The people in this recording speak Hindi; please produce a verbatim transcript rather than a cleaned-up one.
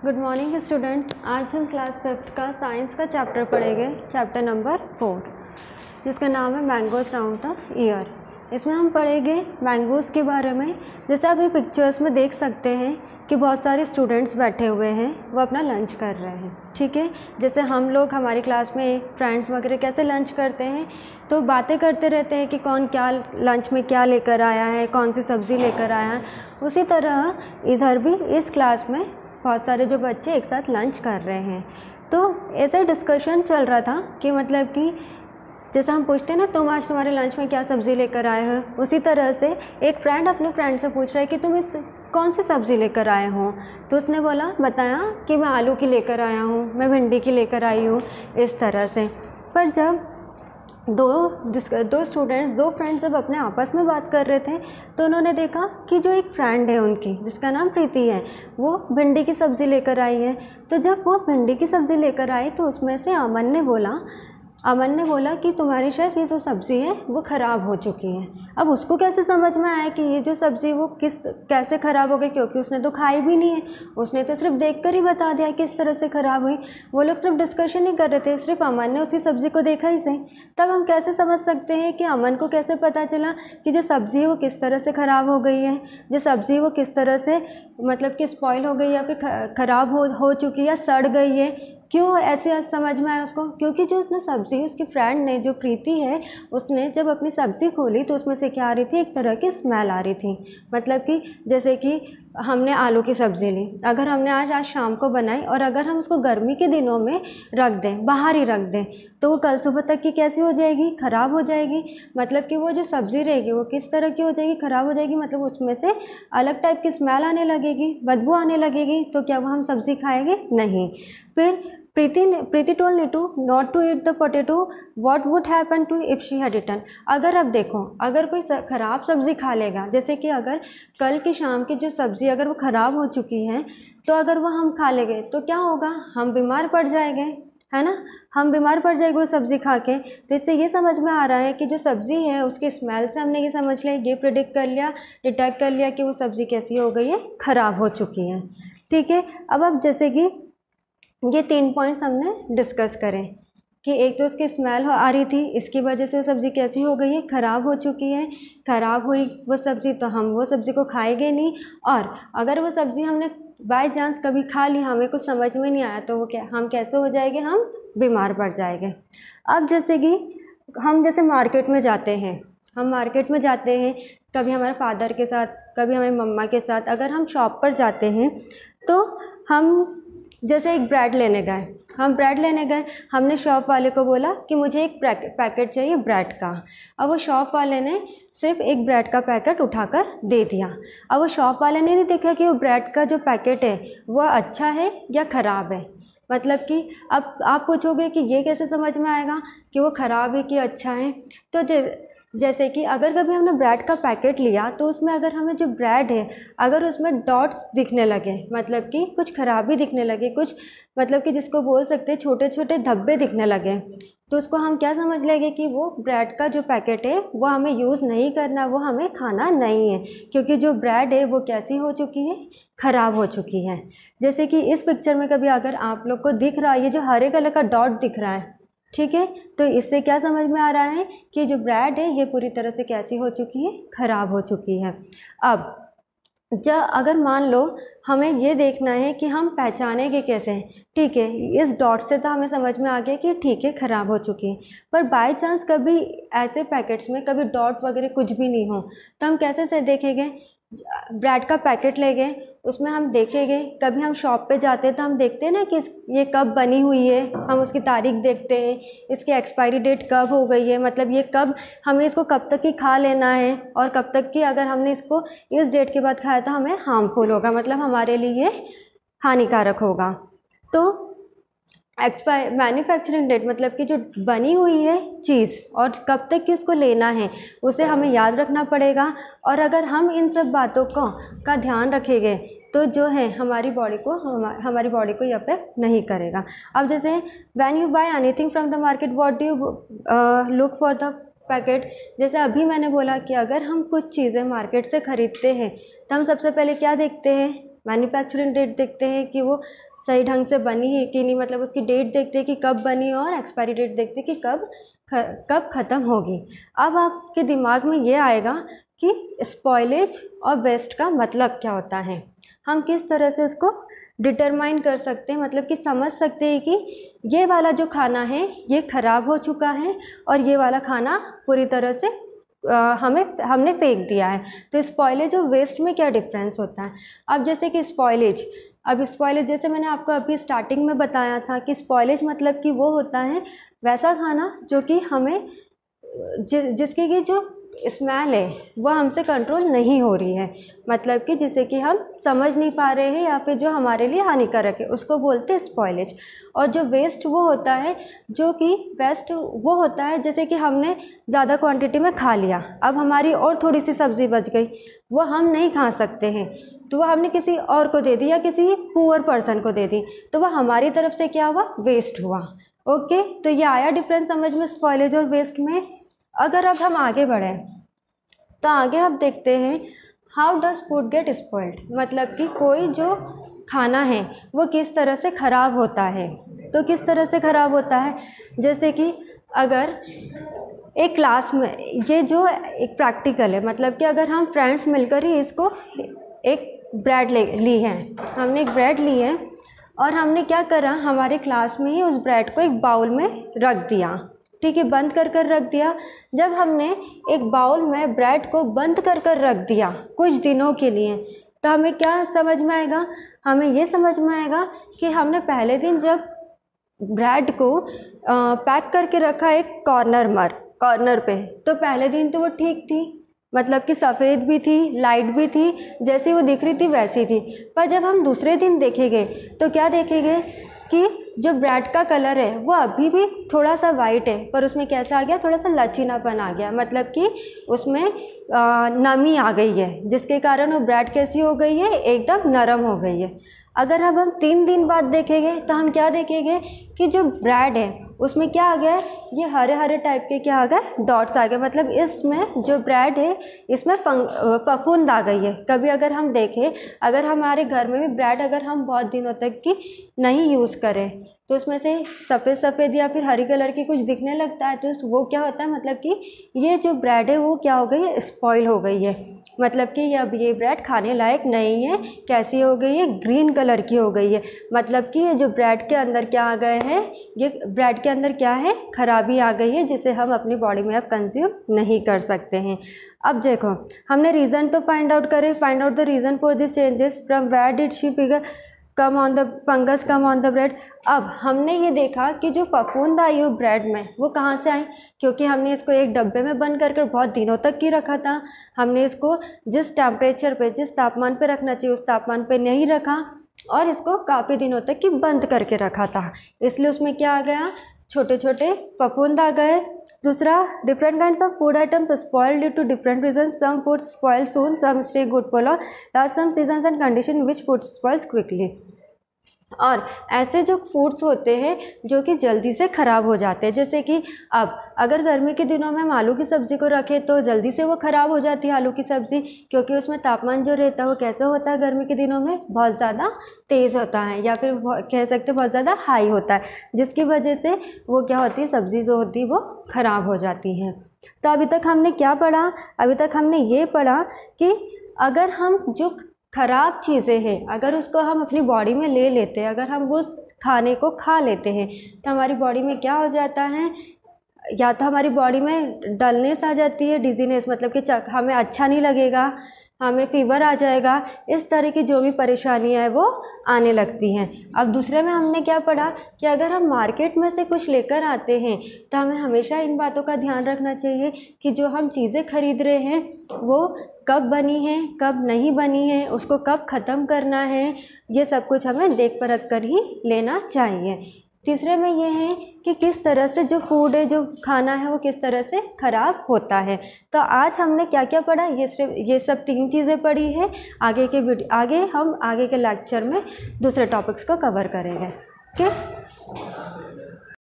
Good morning students. आज हम क्लास फिफ्थ का साइंस का चैप्टर पढ़ेंगे, चैप्टर नंबर फोर, जिसका नाम है मैंगोज राउंड द ईयर। इसमें हम पढ़ेंगे मैंगोज़ के बारे में। जैसे आप ये पिक्चर्स में देख सकते हैं कि बहुत सारे स्टूडेंट्स बैठे हुए हैं, वो अपना लंच कर रहे हैं। ठीक है, जैसे हम लोग हमारी क्लास में फ्रेंड्स वगैरह कैसे लंच करते हैं, तो बातें करते रहते हैं कि कौन क्या लंच में क्या लेकर आया है, कौन सी सब्ज़ी लेकर आया है। उसी तरह इधर भी इस क्लास में बहुत सारे जो बच्चे एक साथ लंच कर रहे हैं। तो ऐसे डिस्कशन चल रहा था कि मतलब कि जैसे हम पूछते हैं ना, तुम आज तुम्हारे लंच में क्या सब्ज़ी लेकर आए हो, उसी तरह से एक फ्रेंड अपने फ्रेंड से पूछ रहा है कि तुम इस कौन सी सब्ज़ी लेकर आए हो। तो उसने बोला बताया कि मैं आलू की लेकर आया हूँ, मैं भिंडी की लेकर आई हूँ, इस तरह से। पर जब दो दो स्टूडेंट्स दो फ्रेंड्स जब अपने आपस में बात कर रहे थे, तो उन्होंने देखा कि जो एक फ्रेंड है उनकी, जिसका नाम प्रीति है, वो भिंडी की सब्ज़ी लेकर आई है। तो जब वो भिंडी की सब्ज़ी लेकर आई तो उसमें से अमन ने बोला अमन ने बोला कि तुम्हारी शायद ये जो सब्ज़ी है वो ख़राब हो चुकी है। अब उसको कैसे समझ में आया कि ये जो सब्ज़ी वो किस कैसे ख़राब हो गई, क्योंकि उसने तो खाई भी नहीं है, उसने तो सिर्फ देखकर ही बता दिया किस तरह से ख़राब हुई। वो लोग सिर्फ डिस्कशन ही कर रहे थे, सिर्फ अमन ने उसी सब्ज़ी को देखा ही सही। तब हम कैसे समझ सकते हैं कि अमन को कैसे पता चला कि जो सब्ज़ी है वो किस तरह से ख़राब हो गई है, जो सब्ज़ी वो किस तरह से मतलब कि स्पॉइल हो गई या फिर ख़राब हो हो चुकी है या सड़ गई है। क्यों ऐसे समझ में आया उसको? क्योंकि जो उसने सब्ज़ी, उसकी फ्रेंड ने, जो प्रीति है, उसने जब अपनी सब्ज़ी खोली तो उसमें से क्या आ रही थी, एक तरह की स्मेल आ रही थी। मतलब कि जैसे कि हमने आलू की सब्ज़ी ली, अगर हमने आज आज शाम को बनाई और अगर हम उसको गर्मी के दिनों में रख दें, बाहर ही रख दें, तो वो कल सुबह तक की कैसी हो जाएगी, ख़राब हो जाएगी। मतलब कि वो जो सब्ज़ी रहेगी वो किस तरह की हो जाएगी, ख़राब हो जाएगी। मतलब उसमें से अलग टाइप की स्मेल आने लगेगी, बदबू आने लगेगी। तो क्या वो हम सब्ज़ी खाएंगे? नहीं। फिर प्रीति ने Preeti told Neetu not to eat the potato, what would happen to if she had eaten. अगर अब देखो, अगर कोई ख़राब सब्ज़ी खा लेगा, जैसे कि अगर कल की शाम की जो सब्ज़ी अगर वो ख़राब हो चुकी है, तो अगर वो हम खा लेंगे तो क्या होगा, हम बीमार पड़ जाएंगे, है ना, हम बीमार पड़ जाएंगे वो सब्ज़ी खा के। तो इससे ये समझ में आ रहा है कि जो सब्ज़ी है उसकी स्मेल से हमने ये समझ लिया, ये प्रिडिक्ट कर लिया, डिटेक्ट कर लिया कि वो सब्ज़ी कैसी हो गई है, ख़राब हो चुकी है। ठीक है, अब अब जैसे कि ये तीन पॉइंट्स हमने डिस्कस करें कि एक तो उसकी स्मेल आ रही थी, इसकी वजह से वो सब्ज़ी कैसी हो गई है, ख़राब हो चुकी है। ख़राब हुई वो सब्ज़ी तो हम वो सब्ज़ी को खाएंगे नहीं, और अगर वो सब्ज़ी हमने बाय चांस कभी खा ली, हमें कुछ समझ में नहीं आया, तो वो क्या हम कैसे हो जाएंगे, हम बीमार पड़ जाएंगे। अब जैसे कि हम जैसे मार्केट में जाते हैं हम मार्केट में जाते हैं कभी हमारे फादर के साथ, कभी हमारी मम्मा के साथ। अगर हम शॉप पर जाते हैं तो हम जैसे एक ब्रेड लेने गए हम ब्रेड लेने गए हमने शॉप वाले को बोला कि मुझे एक पैकेट चाहिए ब्रेड का। अब वो शॉप वाले ने सिर्फ एक ब्रेड का पैकेट उठाकर दे दिया। अब वो शॉप वाले ने नहीं देखा कि वो ब्रेड का जो पैकेट है वो अच्छा है या ख़राब है। मतलब कि अब आप पूछोगे कि ये कैसे समझ में आएगा कि वो ख़राब है कि अच्छा है। तो जैसे कि अगर कभी हमने ब्रेड का पैकेट लिया तो उसमें अगर हमें जो ब्रेड है अगर उसमें डॉट्स दिखने लगे, मतलब कि कुछ खराबी दिखने लगे, कुछ मतलब कि जिसको बोल सकते हैं छोटे छोटे धब्बे दिखने लगे, तो उसको हम क्या समझ लेंगे कि वो ब्रेड का जो पैकेट है वो हमें यूज़ नहीं करना, वो हमें खाना नहीं है, क्योंकि जो ब्रेड है वो कैसी हो चुकी है, ख़राब हो चुकी है। जैसे कि इस पिक्चर में कभी अगर आप लोग को दिख रहा है ये जो हरे कलर का डॉट दिख रहा है, ठीक है, तो इससे क्या समझ में आ रहा है कि जो ब्रेड है ये पूरी तरह से कैसी हो चुकी है, ख़राब हो चुकी है। अब जब अगर मान लो हमें ये देखना है कि हम पहचानेंगे कैसे, ठीक है, इस डॉट से तो हमें समझ में आ गया कि ठीक है ख़राब हो चुकी है। पर बाय चांस कभी ऐसे पैकेट्स में कभी डॉट वगैरह कुछ भी नहीं हो, तो हम कैसे से देखेंगे? ब्रेड का पैकेट ले गए, उसमें हम देखेंगे, कभी हम शॉप पे जाते हैं तो हम देखते हैं ना कि ये कब बनी हुई है, हम उसकी तारीख देखते हैं, इसकी एक्सपायरी डेट कब हो गई है, मतलब ये कब हमें इसको कब तक ही खा लेना है, और कब तक कि अगर हमने इसको इस डेट के बाद खाया तो हमें हार्मफुल होगा, मतलब हमारे लिए हानिकारक होगा। तो एक्सपायर मैन्युफैक्चरिंग डेट मतलब कि जो बनी हुई है चीज़ और कब तक कि उसको लेना है उसे हमें याद रखना पड़ेगा। और अगर हम इन सब बातों को का ध्यान रखेंगे तो जो है हमारी बॉडी को हम, हमारी बॉडी को ये अफेक्ट नहीं करेगा। अब जैसे when you buy anything from the market what do you look for the packet. जैसे अभी मैंने बोला कि अगर हम कुछ चीज़ें मार्केट से ख़रीदते हैं तो हम सबसे पहले क्या देखते हैं, मैन्युफैक्चरिंग डेट देखते हैं कि वो सही ढंग से बनी है कि नहीं, मतलब उसकी डेट देखते हैं कि कब बनी, और एक्सपायरी डेट देखते हैं कि कब ख, कब ख़त्म होगी। अब आपके दिमाग में ये आएगा कि स्पॉइलेज और वेस्ट का मतलब क्या होता है, हम किस तरह से उसको डिटरमाइन कर सकते हैं, मतलब कि समझ सकते हैं कि ये वाला जो खाना है ये ख़राब हो चुका है और ये वाला खाना पूरी तरह से आ, हमें हमने फेंक दिया है। तो स्पॉइलेज और वेस्ट में क्या डिफरेंस होता है। अब जैसे कि स्पॉइलेज, अब स्पॉइलेज जैसे मैंने आपको अभी स्टार्टिंग में बताया था कि स्पॉइलेज मतलब कि वो होता है वैसा खाना जो कि हमें जि, जिसकी की जो स्मेल है वह हमसे कंट्रोल नहीं हो रही है, मतलब कि जिसे कि हम समझ नहीं पा रहे हैं या फिर जो हमारे लिए हानिकारक है, उसको बोलते हैं स्पॉइलेज। और जो वेस्ट वो होता है जो कि वेस्ट वो होता है जैसे कि हमने ज़्यादा क्वांटिटी में खा लिया, अब हमारी और थोड़ी सी सब्ज़ी बच गई, वो हम नहीं खा सकते हैं तो वह हमने किसी और को दे दी या किसी पुअर पर्सन को दे दी, तो वह हमारी तरफ से क्या हुआ, वेस्ट हुआ। ओके, तो ये आया डिफरेंस समझ में स्पॉइलेज और वेस्ट में। अगर अब हम आगे बढ़ें तो आगे हम देखते हैं how does food get spoiled, मतलब कि कोई जो खाना है वो किस तरह से ख़राब होता है। तो किस तरह से ख़राब होता है, जैसे कि अगर एक क्लास में, ये जो एक प्रैक्टिकल है, मतलब कि अगर हम फ्रेंड्स मिलकर ही इसको एक ब्रेड ले ली है, हमने एक ब्रेड ली है और हमने क्या करा, हमारे क्लास में ही उस ब्रेड को एक बाउल में रख दिया, ठीक है, बंद कर कर रख दिया। जब हमने एक बाउल में ब्रेड को बंद कर कर रख दिया कुछ दिनों के लिए, तो हमें क्या समझ में आएगा, हमें ये समझ में आएगा कि हमने पहले दिन जब ब्रेड को आ, पैक करके रखा एक कॉर्नर मर कॉर्नर पे, तो पहले दिन तो वो ठीक थी, मतलब कि सफ़ेद भी थी, लाइट भी थी, जैसी वो दिख रही थी वैसी थी। पर जब हम दूसरे दिन देखेंगे तो क्या देखेंगे कि जो ब्रेड का कलर है वो अभी भी थोड़ा सा वाइट है, पर उसमें कैसा आ गया, थोड़ा सा लचीनापन आ गया, मतलब कि उसमें आ, नमी आ गई है, जिसके कारण वो ब्रेड कैसी हो गई है, एकदम नरम हो गई है। अगर अब हम तीन दिन बाद देखेंगे तो हम क्या देखेंगे कि जो ब्रेड है उसमें क्या आ गया है, ये हरे हरे टाइप के क्या आ गए, डॉट्स आ गए, मतलब इसमें जो ब्रेड है इसमें फफूंद आ गई है। कभी अगर हम देखें, अगर हमारे घर में भी ब्रेड अगर हम बहुत दिनों तक की नहीं यूज़ करें तो उसमें से सफ़ेद सफ़ेद या फिर हरी कलर की कुछ दिखने लगता है, तो वो क्या होता है, मतलब कि ये जो ब्रेड है वो क्या हो गई है, स्पॉइल हो गई है, मतलब कि अब ये ब्रेड खाने लायक नहीं है। कैसी हो गई है, ग्रीन कलर की हो गई है, मतलब कि ये जो ब्रेड के अंदर क्या आ गए हैं, ये ब्रेड के अंदर क्या है, खराबी आ गई है, जिसे हम अपनी बॉडी में अब कंज्यूम नहीं कर सकते हैं। अब देखो, हमने रीज़न तो फाइंड आउट करे, find out the reason for this changes, from where did she figure come on the fungus come on the bread. अब हमने ये देखा कि जो फफूंद आई हो ब्रेड में वो कहाँ से आई, क्योंकि हमने इसको एक डब्बे में बंद कर कर बहुत दिनों तक की रखा था, हमने इसको जिस टेम्परेचर पे, जिस तापमान पे रखना चाहिए उस तापमान पे नहीं रखा और इसको काफ़ी दिनों तक की बंद करके रखा था, इसलिए उसमें क्या आ गया, छोटे छोटे फफूंद आ गए। दूसरा, different kinds of food items spoil due to different reason, some food spoil soon, some stay good for long, last some seasons and condition which food spoils quickly. और ऐसे जो फूड्स होते हैं जो कि जल्दी से ख़राब हो जाते हैं, जैसे कि अब अगर गर्मी के दिनों में हम आलू की सब्ज़ी को रखें तो जल्दी से वो ख़राब हो जाती है आलू की सब्ज़ी, क्योंकि उसमें तापमान जो रहता है वो कैसे होता है, गर्मी के दिनों में बहुत ज़्यादा तेज़ होता है या फिर कह सकते हैं बहुत ज़्यादा हाई होता है, जिसकी वजह से वो क्या होती है, सब्ज़ी जो होती है वो ख़राब हो जाती है। तो अभी तक हमने क्या पढ़ा, अभी तक हमने ये पढ़ा कि अगर हम जो ख़राब चीज़ें हैं अगर उसको हम अपनी बॉडी में ले लेते हैं, अगर हम वो खाने को खा लेते हैं तो हमारी बॉडी में क्या हो जाता है, या तो हमारी बॉडी में डलनेस आ जाती है, डिजीनेस, मतलब कि हमें अच्छा नहीं लगेगा, हमें फीवर आ जाएगा, इस तरह की जो भी परेशानियां हैं वो आने लगती हैं। अब दूसरे में हमने क्या पढ़ा कि अगर हम मार्केट में से कुछ लेकर आते हैं तो हमें हमेशा इन बातों का ध्यान रखना चाहिए कि जो हम चीज़ें खरीद रहे हैं वो कब बनी है, कब नहीं बनी है, उसको कब ख़त्म करना है, ये सब कुछ हमें देख परख कर ही लेना चाहिए। तीसरे में ये है कि किस तरह से जो फूड है, जो खाना है वो किस तरह से ख़राब होता है। तो आज हमने क्या क्या पढ़ा, ये सिर्फ ये सब तीन चीज़ें पढ़ी है। आगे के वीडियो आगे हम आगे के लेक्चर में दूसरे टॉपिक्स को कवर करेंगे। ओके।